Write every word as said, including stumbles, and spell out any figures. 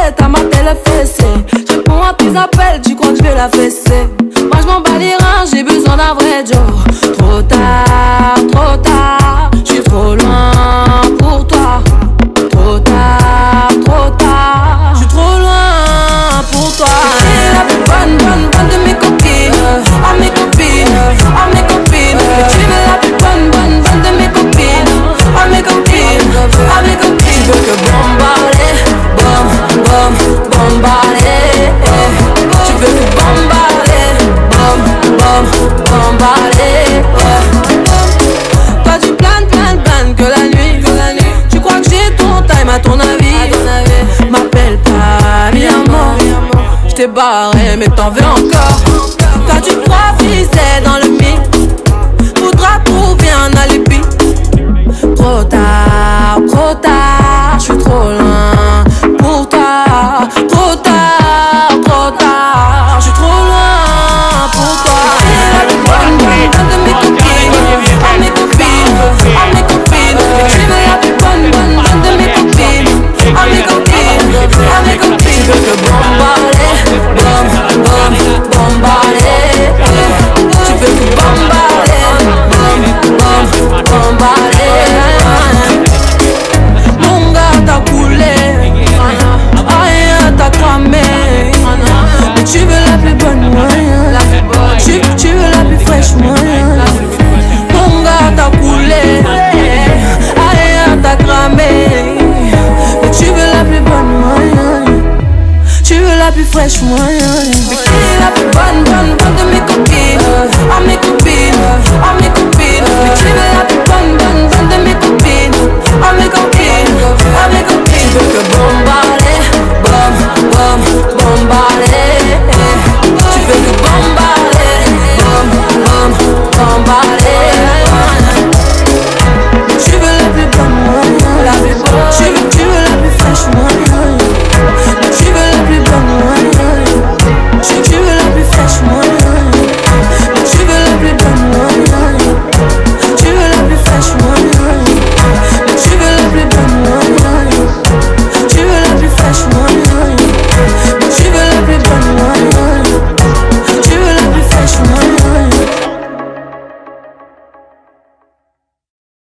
tête à mater le fessé. Je réponds à tes appels, tu crois que je vais la fesser. Moi je m'en bats les reins, j'ai besoin d'un vrai Joe. Trop tard, trop tard, je suis trop loin pour toi. Trop tard, trop tard, je suis trop loin pour toi. Tu es la plus bonne, bonne, bonne de mes copines. À mes copines, à mes copines. Tu es la plus bonne, bonne, bonne de mes copines. À mes copines, à mes copines. Tu veux que bombarder, bom, bom, bombarder. Tu veux que bombarder, bom, bom, bombarder. Toi tu planes, planes, planes que la nuit, que la nuit. Tu crois que j'ai ton time à ton avis, m'appelle pas mi amor. J't'ai barré mais t'en veux encore. Toi tu crois viser dans le mythe, faudra trouver un alibi. Trop tard, trop tard, j'suis trop loin pour toi. Trop tard, trop tard, j'suis trop loin pour toi. Tu es la plus bonne, bonne, bonne de mes copines. À mes copines, à mes copines. Tu es la plus bonne, bonne, bonne de mes copines. À mes copines, à mes copines. Tu veux que bombarder, bom, bom, bombarder. Tu veux que bombarder, bom, bom, bombarder. Mon gars t'as coulé, rien t'as cramé. Mais tu veux la plus bonne moyenne, tu, tu veux la plus fraîche moyenne. Mon gars t'as coulé, rien t'as cramé. Mais tu veux la plus bonne moyenne, tu veux la plus fraîche moyenne. Mais qui est la plus bonne, bonne, bonne de mes copines? À mes copines, à mes copines. Mais tu veux